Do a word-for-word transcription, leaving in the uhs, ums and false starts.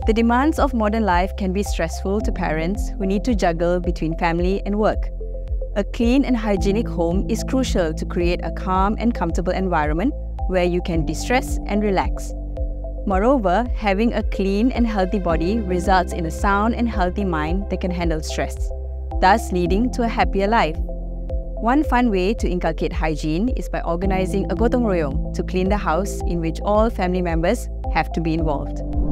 The demands of modern life can be stressful to parents who need to juggle between family and work. A clean and hygienic home is crucial to create a calm and comfortable environment where you can de-stress and relax. Moreover, having a clean and healthy body results in a sound and healthy mind that can handle stress, thus leading to a happier life. One fun way to inculcate hygiene is by organizing a gotong royong to clean the house in which all family members have to be involved.